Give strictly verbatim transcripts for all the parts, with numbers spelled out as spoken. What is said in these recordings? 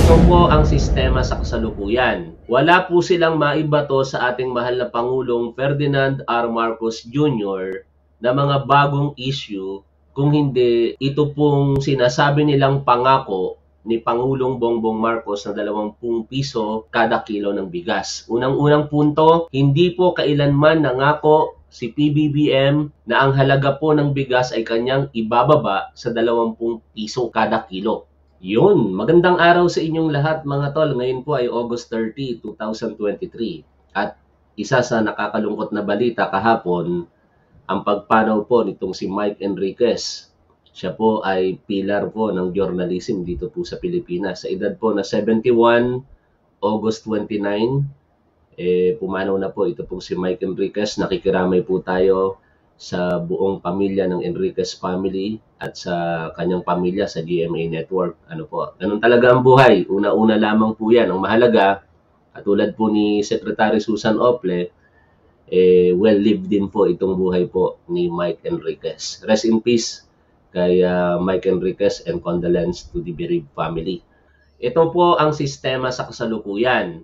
Ito po ang sistema sa kasalukuyan. Wala po silang maibato sa ating mahal na Pangulong Ferdinand R. Marcos Junior na mga bagong issue kung hindi ito pong sinasabi nilang pangako ni Pangulong Bongbong Marcos na dalawampung piso kada kilo ng bigas. Unang-unang punto, hindi po kailanman nangako si P B B M na ang halaga po ng bigas ay kanyang ibababa sa dalawampung piso kada kilo. Yun, magandang araw sa inyong lahat mga tol. Ngayon po ay August thirtieth, two thousand twenty-three. At isa sa nakakalungkot na balita kahapon, ang pagpanaw po nitong si Mike Enriquez. Siya po ay pilar po ng journalism dito po sa Pilipinas. Sa edad po na seventy-one, August twenty-nine, eh, pumanaw na po ito po si Mike Enriquez. Nakikiramay po tayo sa buong pamilya ng Enriquez family at sa kanyang pamilya sa G M A Network. Ano po, ganun talaga ang buhay. Una-una lamang po yan. Ang mahalaga, katulad po ni Secretary Susan Ople, eh, well-lived din po itong buhay po ni Mike Enriquez. Rest in peace kay uh, Mike Enriquez and condolence to the bereaved family. Ito po ang sistema sa kasalukuyan.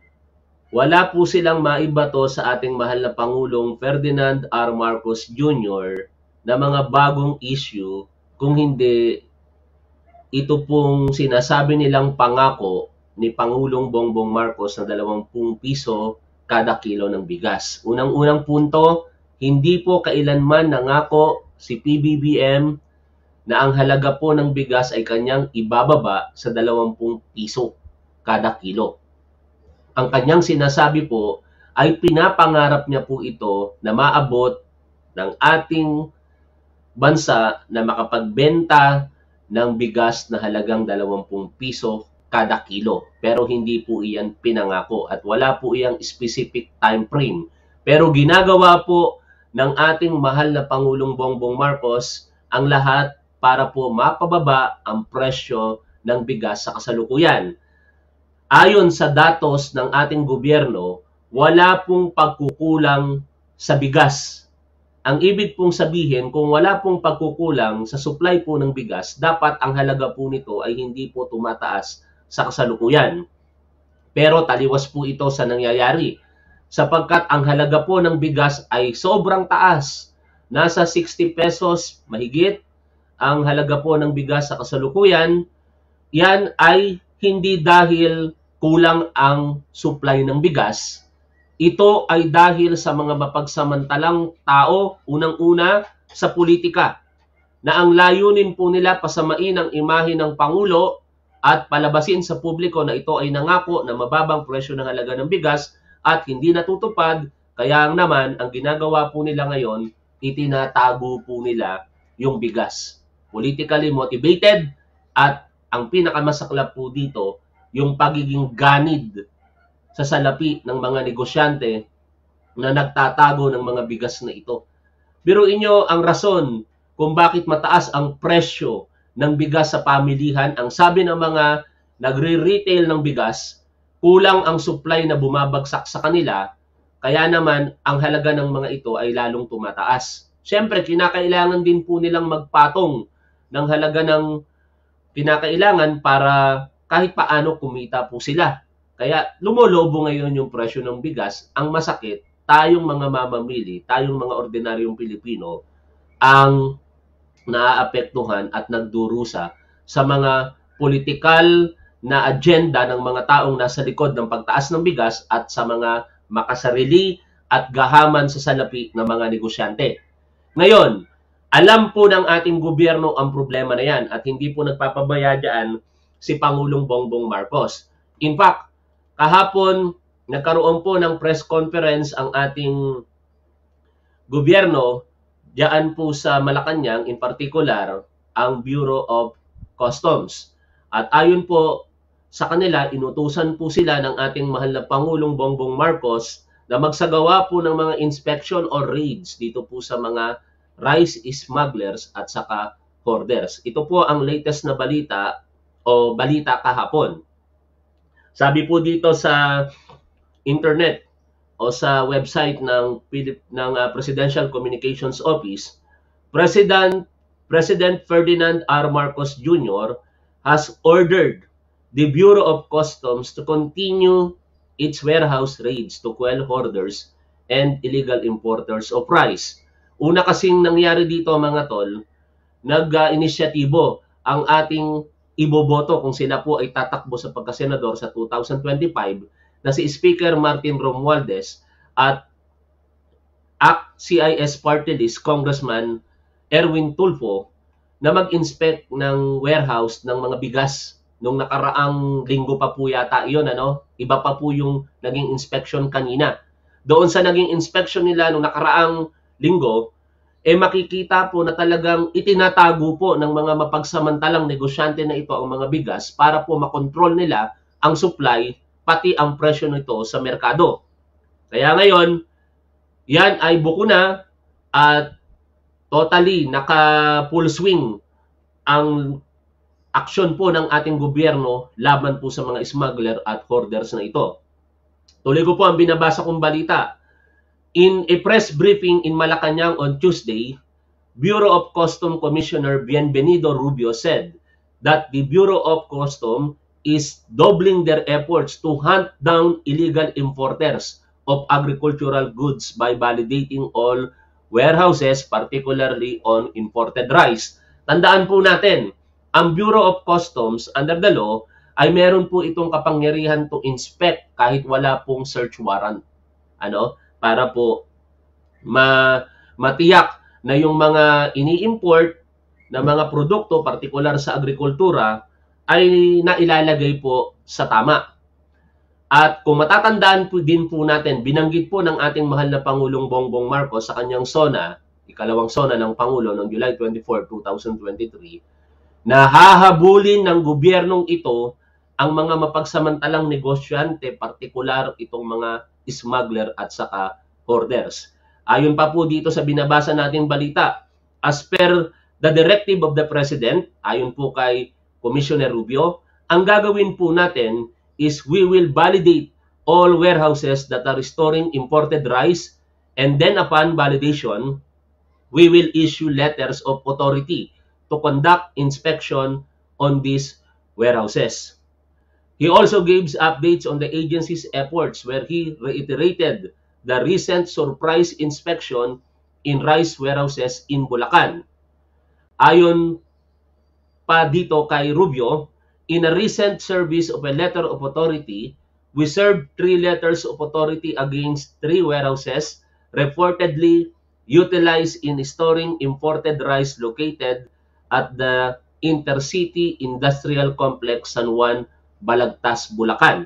Wala po silang maibato sa ating mahal na Pangulong Ferdinand R. Marcos Junior na mga bagong issue kung hindi ito pong sinasabi nilang pangako ni Pangulong Bongbong Marcos na dalawampung piso kada kilo ng bigas. Unang-unang punto, hindi po kailanman nangako si P B B M na ang halaga po ng bigas ay kanyang ibababa sa dalawampung piso kada kilo. Ang kanyang sinasabi po ay pinapangarap niya po ito na maabot ng ating bansa na makapagbenta ng bigas na halagang dalawampung piso kada kilo. Pero hindi po iyan pinangako at wala po iyang specific time frame. Pero ginagawa po ng ating mahal na Pangulong Bongbong Marcos ang lahat para po mapababa ang presyo ng bigas sa kasalukuyan. Ayon sa datos ng ating gobyerno, wala pong pagkukulang sa bigas. Ang ibig pong sabihin, kung wala pong pagkukulang sa supply po ng bigas, dapat ang halaga po nito ay hindi po tumataas sa kasalukuyan. Pero taliwas po ito sa nangyayari, sapagkat ang halaga po ng bigas ay sobrang taas. Nasa sixty pesos mahigit ang halaga po ng bigas sa kasalukuyan. Yan ay hindi dahil kulang ang supply ng bigas. Ito ay dahil sa mga mapagsamantalang tao, unang-una sa politika, na ang layunin po nila pasamain ang imahe ng Pangulo at palabasin sa publiko na ito ay nangako na mababang presyo ng halaga ng bigas at hindi natutupad. Kaya naman, ang ginagawa po nila ngayon, itinatago po nila yung bigas. Politically motivated at ang pinakamasaklap po dito, yung pagiging ganid sa salapi ng mga negosyante na nagtatago ng mga bigas na ito. Biruin nyo ang rason kung bakit mataas ang presyo ng bigas sa pamilihan. Ang sabi ng mga nagre-retail ng bigas, kulang ang supply na bumabagsak sa kanila, kaya naman ang halaga ng mga ito ay lalong tumataas. Siyempre, kinakailangan din po nilang magpatong ng halaga ng kinakailangan para kahit paano kumita po sila. Kaya lumolobo ngayon yung presyo ng bigas. Ang masakit, tayong mga mamamili, tayong mga ordinaryong Pilipino, ang naaapektuhan at nagdurusa sa mga politikal na agenda ng mga taong nasa likod ng pagtaas ng bigas at sa mga makasarili at gahaman sa salapi ng mga negosyante. Ngayon, alam po ng ating gobyerno ang problema na yan at hindi po nagpapabaya dyan si Pangulong Bongbong Marcos. In fact, kahapon nagkaroon po ng press conference ang ating gobyerno diyan po sa Malacanang, in particular ang Bureau of Customs. At ayon po sa kanila, inutusan po sila ng ating mahal na Pangulong Bongbong Marcos na magsagawa po ng mga inspection or raids dito po sa mga rice smugglers at saka hoarders. Ito po ang latest na balita o balita kahapon. Sabi po dito sa internet o sa website ng ng uh, Presidential Communications Office, President President Ferdinand R. Marcos Junior has ordered the Bureau of Customs to continue its warehouse raids to quell hoarders and illegal importers of rice. Una kasing nangyari dito mga tol, nag-inisyatibo ang ating iboboto kung sila po ay tatakbo sa pagkasenador sa two thousand twenty-five na si Speaker Martin Romualdez at A C C I S Party List Congressman Erwin Tulfo na mag-inspect ng warehouse ng mga bigas. Nung nakaraang linggo pa po yata yun, ano? Iba pa po yung naging inspection kanina. Doon sa naging inspection nila nung nakaraang linggo, eh makikita po na talagang itinatago po ng mga mapagsamantalang negosyante na ito ang mga bigas para po makontrol nila ang supply pati ang presyo nito sa merkado. Kaya ngayon, yan ay buko na at totally naka full swing ang aksyon po ng ating gobyerno laban po sa mga smuggler at hoarders na ito. Tuloy ko po ang binabasa kong balita. In a press briefing in Malacanang on Tuesday, Bureau of Customs Commissioner Bienvenido Rubio said that the Bureau of Customs is doubling their efforts to hunt down illegal importers of agricultural goods by validating all warehouses, particularly on imported rice. Tandaan po natin, ang Bureau of Customs under the law ay meron po itong kapangyarihan to inspect kahit wala pong search warrant. Ano? Para po ma matiyak na yung mga ini-import na mga produkto, partikular sa agrikultura, ay nailalagay po sa tama. At kung matatandaan po din po natin, binanggit po ng ating mahal na Pangulong Bongbong Marcos sa kanyang SONA, ikalawang SONA ng Pangulo noong July twenty-fourth, two thousand twenty-three, na hahabulin ng gobyernong ito ang mga mapagsamantalang negosyante, partikular itong mga smuggler at saka hoarders. Ayon pa po dito sa binabasa nating balita, as per the directive of the President, ayon po kay Commissioner Rubio, ang gagawin po natin is we will validate all warehouses that are storing imported rice, and then upon validation, we will issue letters of authority to conduct inspection on these warehouses. He also gives updates on the agency's efforts where he reiterated the recent surprise inspection in rice warehouses in Bulacan. Ayon pa dito kay Rubio, in a recent service of a letter of authority, we served three letters of authority against three warehouses reportedly utilized in storing imported rice located at the Intercity Industrial Complex San Juan, Balagtas, Bulacan.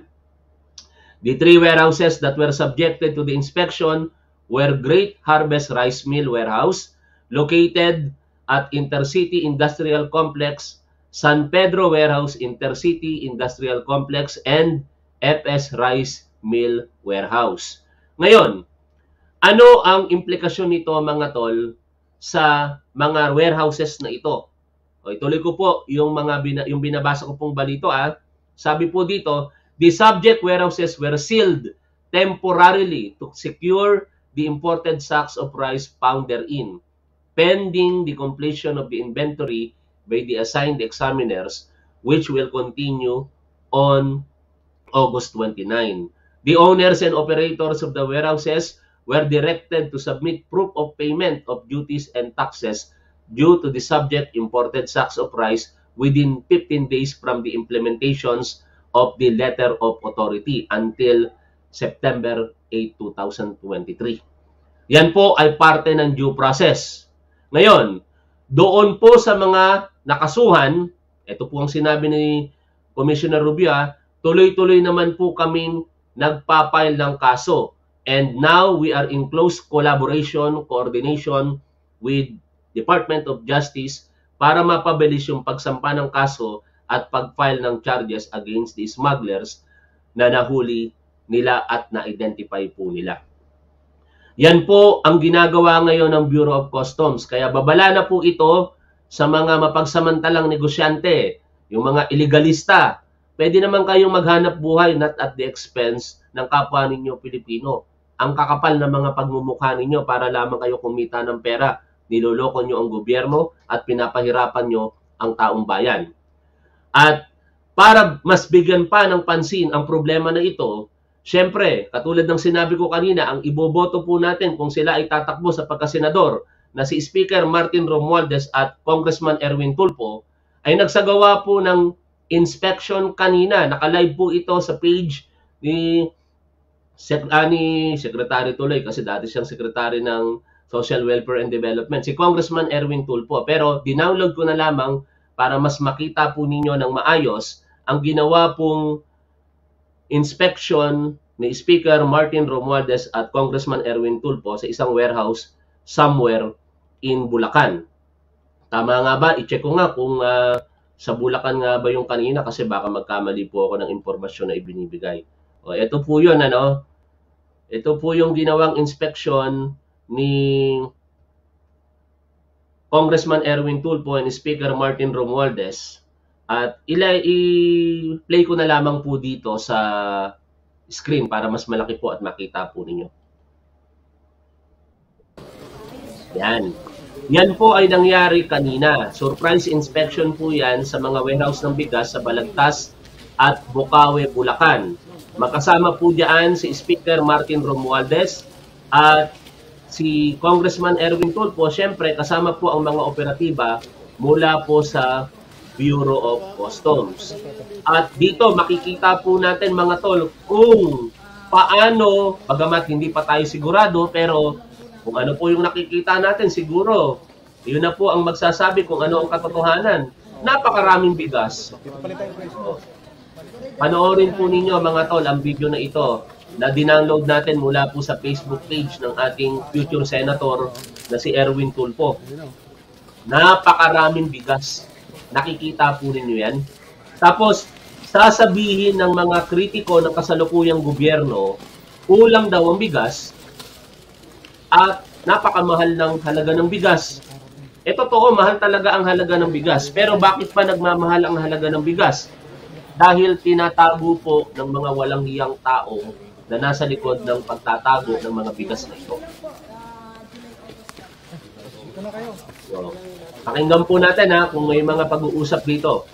The three warehouses that were subjected to the inspection were Great Harvest Rice Mill Warehouse, located at Intercity Industrial Complex, San Pedro Warehouse, Intercity Industrial Complex, and F S Rice Mill Warehouse. Ngayon, ano ang implikasyon nito mga tol sa mga warehouses na ito? O, ituloy ko po yung mga bina, yung binabasa ko pong balito ah. Sabi po dito, the subject warehouses were sealed temporarily to secure the imported sacks of rice found therein, pending the completion of the inventory by the assigned examiners, which will continue on August twenty-ninth. The owners and operators of the warehouses were directed to submit proof of payment of duties and taxes due to the subject imported sacks of rice within fifteen days from the implementations of the letter of authority until September eighth, two thousand twenty-three. Yan po ay parte ng due process. Ngayon, doon po sa mga nakasuhan, ito po ang sinabi ni Commissioner Rubio, tuloy-tuloy naman po kaming nagpapile ng kaso. And now we are in close collaboration, coordination with Department of Justice para mapabilis yung pagsampa ng kaso at pag-file ng charges against the smugglers na nahuli nila at na-identify po nila. Yan po ang ginagawa ngayon ng Bureau of Customs. Kaya babala na po ito sa mga mapagsamantalang negosyante, yung mga illegalista. Pwede naman kayong maghanap buhay not at the expense ng kapwa ninyo Pilipino. Ang kakapal na mga pagmumukha ninyo para lamang kayo kumita ng pera. Niloloko nyo ang gobyerno at pinapahirapan nyo ang taong bayan. At para mas bigyan pa ng pansin ang problema na ito, syempre, katulad ng sinabi ko kanina, ang iboboto po natin kung sila ay tatakbo sa pagkasenador na si Speaker Martin Romualdez at Congressman Erwin Tulfo, ay nagsagawa po ng inspection kanina. Naka-live po ito sa page ni, Sek ah, ni Secretary tuloy, kasi dati siyang Secretary ng Social Welfare and Development, si Congressman Erwin Tulfo. Pero dinownload ko na lamang para mas makita po ninyo ng maayos ang ginawa pong inspection ni Speaker Martin Romualdez at Congressman Erwin Tulfo sa isang warehouse somewhere in Bulacan. Tama nga ba? I-check ko nga kung uh, sa Bulacan nga ba yung kanina, kasi baka magkamali po ako ng impormasyon na ibinibigay. O, ito po yun, ano? Ito po yung ginawang inspection ni Congressman Erwin Tulfo and Speaker Martin Romualdez. At i-play ko na lamang po dito sa screen para mas malaki po at makita po ninyo. Yan. Yan po ay nangyari kanina. Surprise inspection po yan sa mga warehouse ng bigas sa Balagtas at Bocaue, Bulacan. Makasama po diyan si Speaker Martin Romualdez at si Congressman Erwin Tulfo. Siyempre, kasama po ang mga operatiba mula po sa Bureau of Customs. At dito makikita po natin, mga tol, kung paano, bagamat hindi pa tayo sigurado, pero kung ano po yung nakikita natin, siguro, yun na po ang magsasabi kung ano ang katotohanan. Napakaraming bigas. Panoorin po ninyo, mga tol, ang video na ito na dinownload natin mula po sa Facebook page ng ating future senator na si Erwin Tulfo. Napakaraming bigas. Nakikita po ninyo yan. Tapos, sasabihin ng mga kritiko ng kasalukuyang gobyerno, kulang daw ang bigas at napakamahal ng halaga ng bigas. E totoo, mahal talaga ang halaga ng bigas. Pero bakit pa nagmamahal ang halaga ng bigas? Dahil tinatago po ng mga walang hiyang tao na nasa likod ng pagtatago ng mga bigas na ito. So, pakinggan po natin ha, kung may mga pag-uusap dito.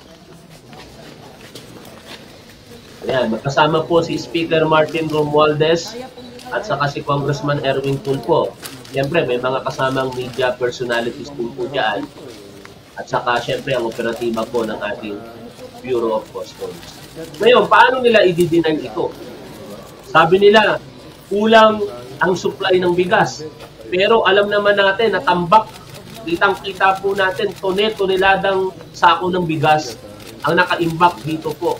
Ayan, magkasama po si Speaker Martin Romualdez at saka si Congressman Erwin Tulfo. Siyempre, may mga kasamang media personalities po po dyan. At saka, siyempre, ang operatiba po ng ating Bureau of Customs. Ngayon, paano nila i-deny ito? Sabi nila, kulang ang supply ng bigas. Pero alam naman natin na tambak, kitang-kita po natin, tone-toneladang sako ng bigas ang naka-imbak dito po.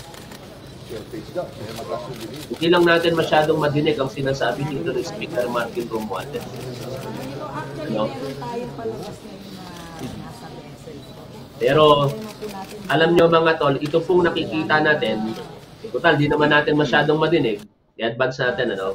Hindi lang natin masyadong madinig ang sinasabi dito ni Speaker Martin Romualdez. No? Pero alam nyo, mga tol, ito pong nakikita natin, total, di naman natin masyadong madinig. I-advance natin, ano?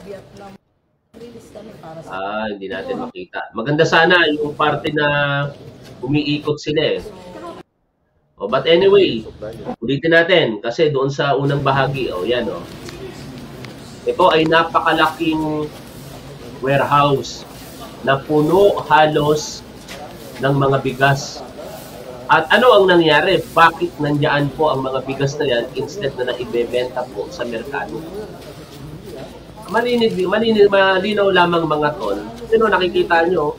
Ah, hindi natin makita. Maganda sana yung parte na umiikot sila eh. Oh, but anyway, ulitin natin kasi doon sa unang bahagi, oh, yan oh. Ito ay napakalaking warehouse na puno halos ng mga bigas. At ano ang nangyari? Bakit nandiyan po ang mga bigas na yan instead na naibebenta po sa merkado? Malinig, malinig, malinaw lamang, mga tol. Sino nakikita nyo?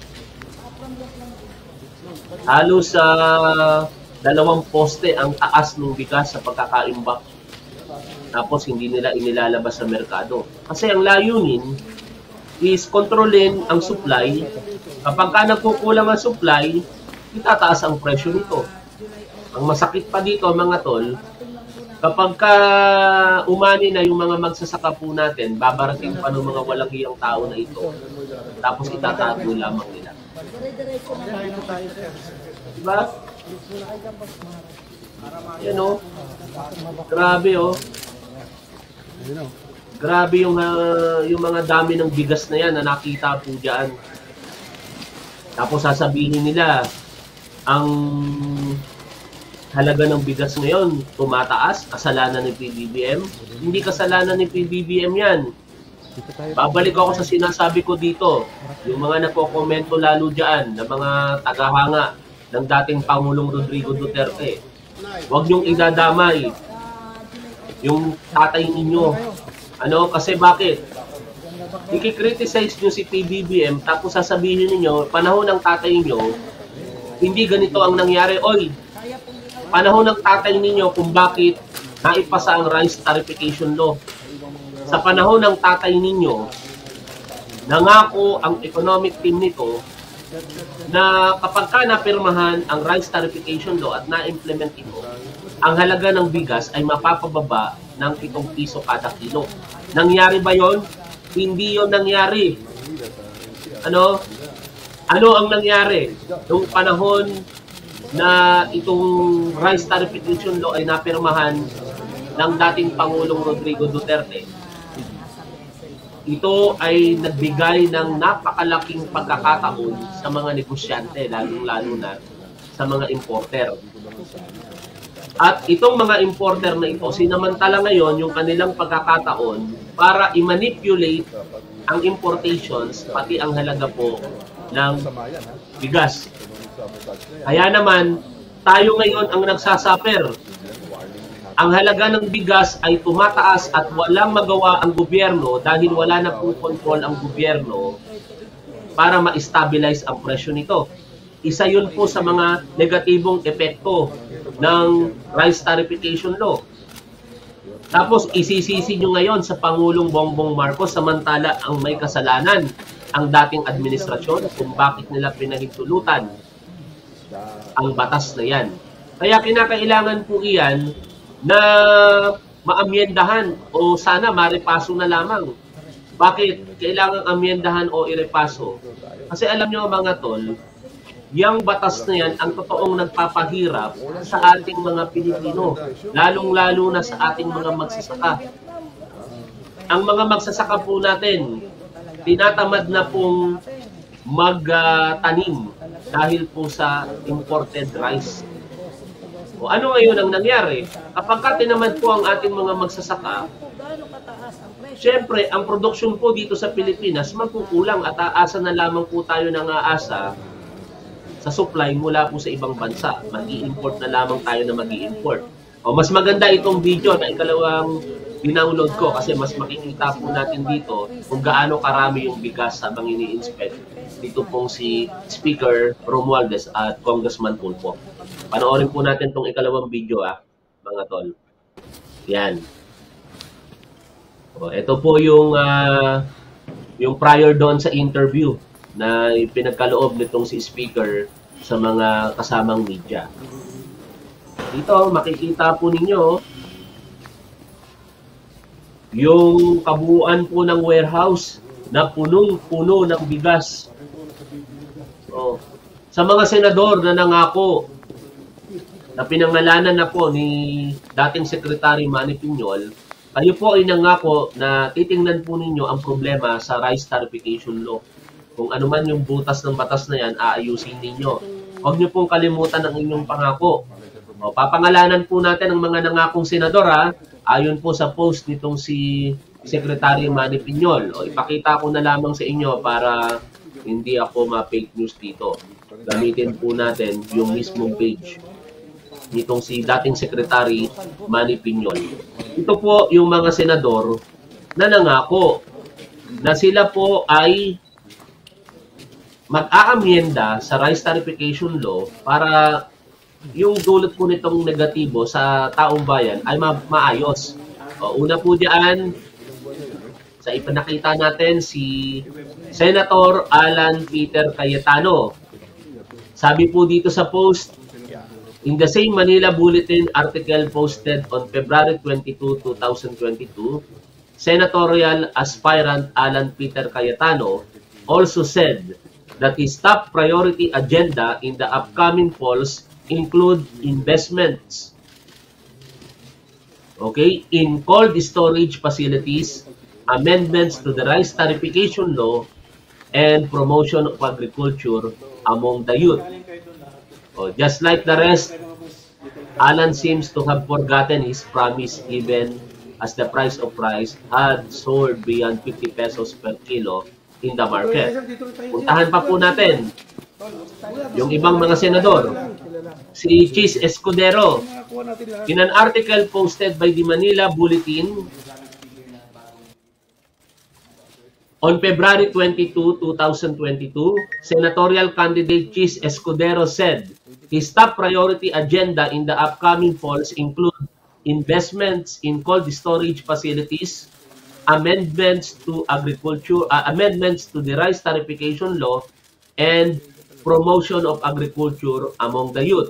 Halos sa uh, dalawang poste ang taas ng bigas sa pagkakaimbak. Tapos hindi nila inilalabas sa merkado. Kasi ang layunin is kontrolin ang supply. Kapag ka nagkukulang ang supply, itataas ang presyo nito. Ang masakit pa dito, mga tol, kapag ka umani na yung mga magsasaka po natin, babarating pa ng mga walang hiyang tao na ito. Tapos itatago lamang nila. Diba? Yan o. Grabe o. Grabe yung, uh, yung mga dami ng bigas na yan na nakita po dyan. Tapos sasabihin nila, ang halaga ng bigas ngayon tumataas, kasalanan ng P B B M. Hindi kasalanan ng P B B M yan. Babalik ako sa sinasabi ko dito. Yung mga nagko-komento lalo dyan, na mga tagahanga ng dating Pangulong Rodrigo Duterte. Huwag niyong idadamay yung tatay ninyo. Ano? Kasi bakit? I-criticize nyo si P B B M tapos sasabihin niyo panahon ng tatay niyo hindi ganito ang nangyari. Oy, panahon ng tatay ninyo kung bakit naipasa ang rice tarification law. Sa panahon ng tatay ninyo, nangako ang economic team nito na kapag ka napirmahan ang rice tarification law at na-implement ito, ang halaga ng bigas ay mapapababa ng pitong piso kada kilo. Nangyari ba yon? Hindi yon nangyari. Ano? Ano ang nangyari? Noong panahon na itong rice tarification law ay napirmahan ng dating Pangulong Rodrigo Duterte, ito ay nagbigay ng napakalaking pagkakataon sa mga negosyante, lalong-lalo na sa mga importer. At itong mga importer na ito, sinamantala ngayon yung kanilang pagkakataon para i-manipulate ang importations, pati ang halaga po ng bigas. Kaya naman, tayo ngayon ang nagsasuffer. Ang halaga ng bigas ay tumataas at walang magawa ang gobyerno dahil wala na pong control ang gobyerno para ma-stabilize ang presyo nito. Isa yun po sa mga negatibong epekto ng rice tarification law. Tapos isisisi nyo ngayon sa Pangulong Bongbong Marcos samantala ang may kasalanan ang dating administrasyon kung bakit nila pinahintulutan ang batas na yan. Kaya kinakailangan po iyan na maamyendahan o sana maripaso na lamang. Bakit kailangan amyendahan o irepaso? Kasi alam nyo mga tol, yung batas na yan ang totoong nagpapahirap sa ating mga Pilipino, lalong-lalo na sa ating mga magsasaka. Ang mga magsasaka po natin, tinatamad na pong magtanim uh, dahil po sa imported rice. O ano ngayon ang nangyari? Kapag ka tinamad po ang ating mga magsasaka, syempre, ang produksyon po dito sa Pilipinas magkukulang at aasa na lamang po tayo ng aasa sa supply mula po sa ibang bansa. Mag-i-import na lamang tayo na mag-i-import. O mas maganda itong video na ikalawang dinownload ko kasi mas makikita po natin dito kung gaano karami yung bigas habang ini-inspect dito pong si Speaker Romualdez at Congressman Tulfo. Panoorin po natin itong ikalawang video ah, mga tol. Yan. O, ito po yung uh, yung prior doon sa interview na pinagkaloob nitong si Speaker sa mga kasamang media. Dito makikita po ninyo yung kabuuan po ng warehouse na punong-puno ng bigas. O, sa mga senador na nangako na pinangalanan na po ni dating Secretary Manny Piñol, kayo po ay nangako na titingnan po ninyo ang problema sa rice tarification law. Kung ano man yung butas ng batas na yan, aayusin ninyo. Huwag niyo pong kalimutan ang inyong pangako. O, papangalanan po natin ang mga nangakong senador ha, ayon po sa post nitong si Secretary Manny Piñol. O, ipakita ko na lamang sa inyo para hindi ako ma-fake news dito. Gamitin po natin yung mismong page nitong si dating Secretary Manny Piñol. Ito po yung mga senador na nangako na sila po ay mag-aamyenda sa rice tarification law para yung dulot po nitong negatibo sa taong bayan ay ma maayos. O, una po diyan, sa ipinakita natin si Senator Alan Peter Cayetano. Sabi po dito sa post, in the same Manila Bulletin article posted on February twenty-second, two thousand twenty-two, senatorial aspirant Alan Peter Cayetano also said that his top priority agenda in the upcoming polls include investments, okay, in cold storage facilities, amendments to the rice tarification law, and promotion of agriculture among the youth. Oh, just like the rest, Alan seems to have forgotten his promise even as the price of rice had soared beyond fifty pesos per kilo in the market. Puntahan pa po natin yung ibang mga senador. si Chis Escudero. In an article posted by the Manila Bulletin on February twenty-second, two thousand twenty-two, senatorial candidate Chis Escudero said his top priority agenda in the upcoming falls include investments in cold storage facilities, amendments to agriculture, uh, amendments to the rice tariffication law, and promotion of agriculture among the youth.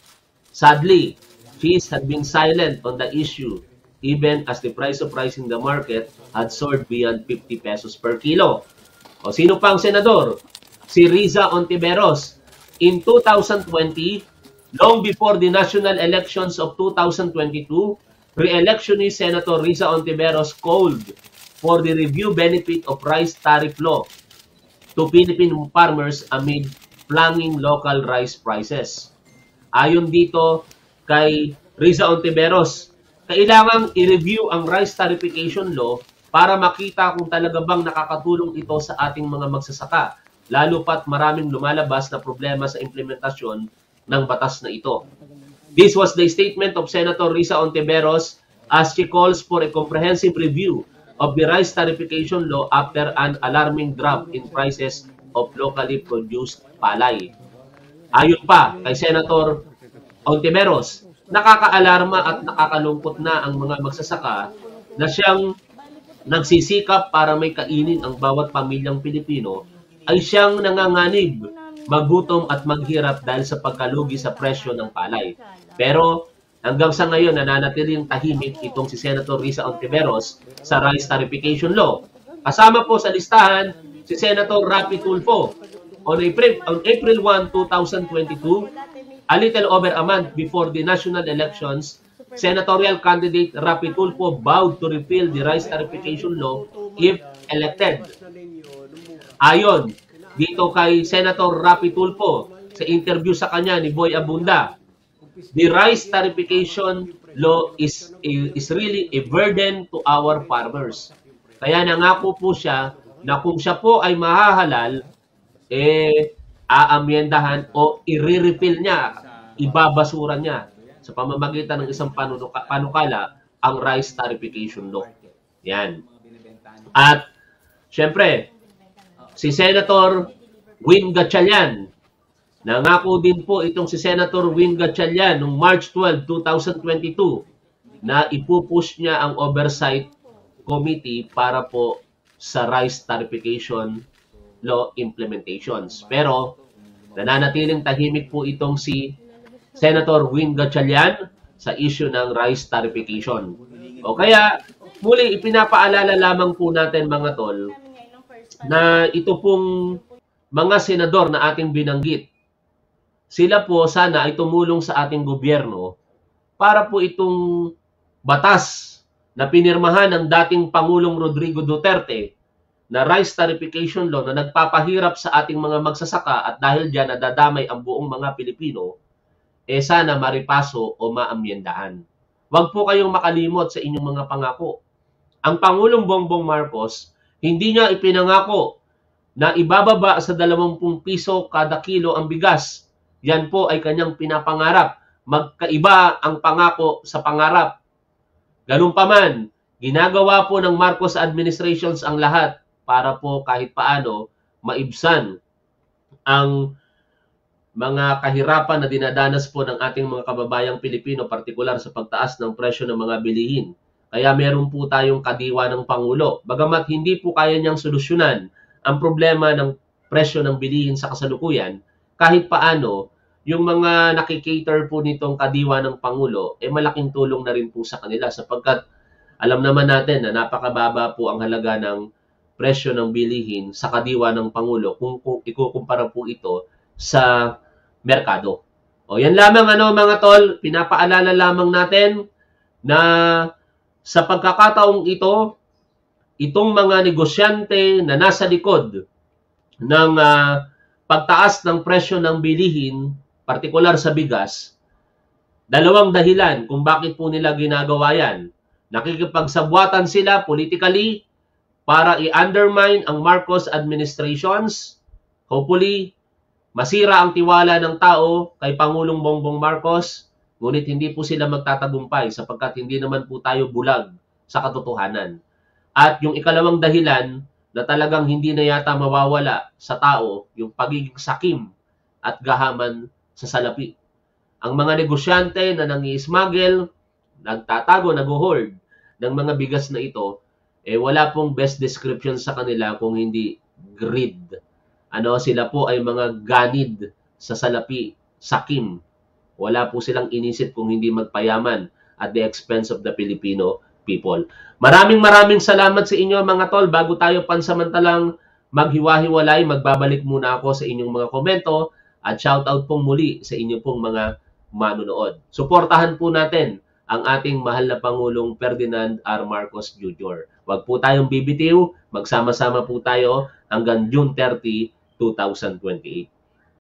Sadly, Chis had been silent on the issue, even as the price of rice in the market had soared beyond fifty pesos per kilo. O sino pang senador? Si Riza Ontiveros. In two thousand twenty, long before the national elections of two thousand twenty-two, re-electionist Senator Riza Ontiveros called for the review benefit of rice tariff law to Philippine farmers amid plunging local rice prices. Ayon dito kay Riza Ontiveros, kailangang i-review ang rice tariffication law para makita kung talaga bang nakakatulong ito sa ating mga magsasaka, lalo pat maraming lumalabas na problema sa implementasyon ng batas na ito. This was the statement of Senator Riza Ontiveros as she calls for a comprehensive review of the rice tariffication law after an alarming drop in prices of locally produced palay. Ayon pa kay Senator Ontiveros, nakakaalarma at nakakalungkot na ang mga magsasaka na siyang nagsisikap para may kainin ang bawat pamilyang Pilipino ay siyang nanganganib, magutom at maghirap dahil sa pagkalugi sa presyo ng palay. Pero hanggang sa ngayon, nananatiling tahimik itong si Senator Riza Ontiveros sa rice tariffication law. Kasama po sa listahan si Senator Rapi Tulfo. On April, on April first, two thousand twenty-two, a little over a month before the national elections, senatorial candidate Rapi Tulfo vowed to repeal the rice tariffication law if elected. Ayon dito kay Senator Rapi Tulfo sa interview sa kanya ni Boy Abunda, the rice tariffication law is is really a burden to our farmers. Kaya nangako po siya na kung siya po ay mahahalal, eh aamyendahan o i-repeal niya, ibabasura niya sa pamamagitan ng isang panukala ang rice tariffication law. Yan. At syempre, si Senator Win Gatchalian, nangako din po itong si Senator Win Gatchalian noong March twelfth, two thousand twenty-two na ipupush niya ang oversight committee para po sa rice tariffication law implementations. Pero nananatiling tahimik po itong si Senator Win Gatchalian sa issue ng rice tariffication. O kaya, muli ipinapaalala lamang po natin mga tol na ito pong mga senador na ating binanggit, sila po sana ay tumulong sa ating gobyerno para po itong batas na pinirmahan ng dating Pangulong Rodrigo Duterte na rice tariffication law na nagpapahirap sa ating mga magsasaka at dahil dyan nadadamay ang buong mga Pilipino, eh sana maripaso o maamyendahan. Huwag po kayong makalimot sa inyong mga pangako. Ang Pangulong Bongbong Marcos, hindi niya ipinangako na ibababa sa dalawampung piso kada kilo ang bigas. Yan po ay kanyang pinapangarap. Magkaiba ang pangako sa pangarap. Ganun pa man, ginagawa po ng Marcos administrations ang lahat para po kahit paano maibsan ang mga kahirapan na dinadanas po ng ating mga kababayang Pilipino, partikular sa pagtaas ng presyo ng mga bilihin. Kaya meron po tayong kadiwa ng Pangulo. Bagamat hindi po kaya niyang solusyonan ang problema ng presyo ng bilihin sa kasalukuyan, kahit paano, yung mga nakikater po nitong kadiwa ng Pangulo, eh malaking tulong na rin po sa kanila sapagkat alam naman natin na napakababa po ang halaga ng presyo ng bilihin sa kadiwa ng Pangulo kung, kung ikukumpara po ito sa merkado. O yan lamang ano mga tol, pinapaalala lamang natin na sa pagkakataong ito, itong mga negosyante na nasa likod ng uh, pagtaas ng presyo ng bilihin, partikular sa bigas, dalawang dahilan kung bakit po nila ginagawa yan. Nakikipagsabwatan sila politically para i-undermine ang Marcos administrations. Hopefully, Masira ang tiwala ng tao kay Pangulong Bongbong Marcos, ngunit hindi po sila magtatagumpay sapagkat hindi naman po tayo bulag sa katotohanan. At yung ikalawang dahilan na talagang hindi na yata mawawala sa tao, yung pagiging sakim at gahaman sa salapi. Ang mga negosyante na nangi-smuggle, nagtatago, nag-hoard ng mga bigas na ito, eh wala pong best description sa kanila kung hindi greed. Ano, sila po ay mga ganid sa salapi, sakim. Wala po silang inisip kung hindi magpayaman at the expense of the Filipino people. Maraming maraming salamat sa inyo mga tol. Bago tayo pansamantalang maghiwa-hiwalay, magbabalik muna ako sa inyong mga komento at shoutout pong muli sa inyong pong mga manonood. Suportahan po natin ang ating mahal na Pangulong Ferdinand R. Marcos Junior Huwag po tayong bibitiw, magsama-sama po tayo hanggang June thirtieth, two thousand twenty-eight.